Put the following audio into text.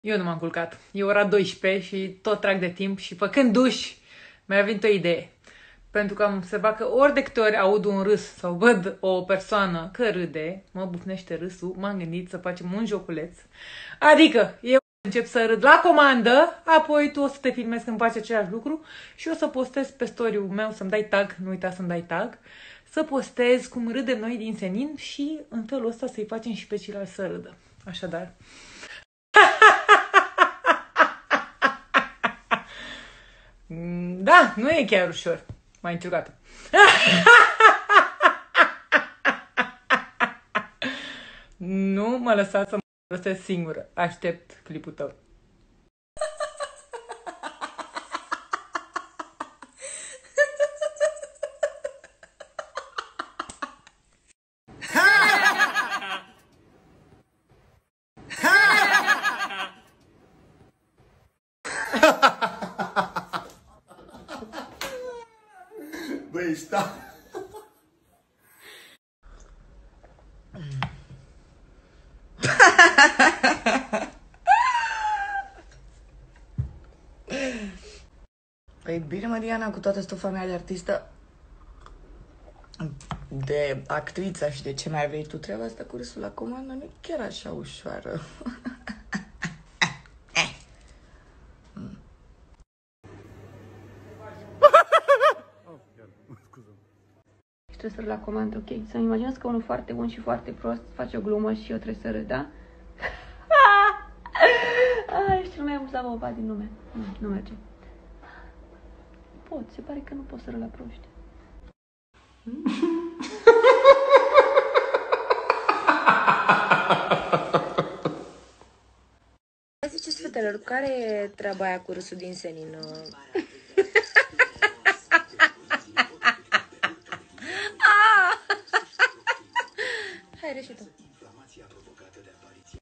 Eu nu m-am culcat. E ora 12 și tot trag de timp și făcând duș mi-a venit o idee. Pentru că am observat că ori de câte ori aud un râs sau văd o persoană că râde, mă bufnește râsul, m-am gândit să facem un joculeț. Adică eu încep să râd la comandă, apoi tu o să te filmezi când faci același lucru și o să postez pe story-ul meu să-mi dai tag, nu uita să-mi dai tag, să postez cum râdem noi din senin și în felul ăsta să-i facem și pe ceilalți să râdă. Așadar... Da, nu e chiar ușor. Mai încercat. Nu mă lăsa să mă lăsesc singură. Aștept clipul tău. Băi, sta... Păi bine, Mariana, cu toată stufa mea de artistă, de actriță și de ce mai vrei tu, treaba asta cu râsul la comandă nu e chiar așa ușoară. Și trebuie să râd la comandă, ok? Să-mi imaginez că unul foarte bun și foarte prost face o glumă și eu trebuie să râd, da? Ești cel mai amuzant bărbat din lume. Nu merge. Pot, se pare că nu pot să râd la proști. Ziceți, fetelor, care e treaba aia cu râsul din senin? Hai, reși tu.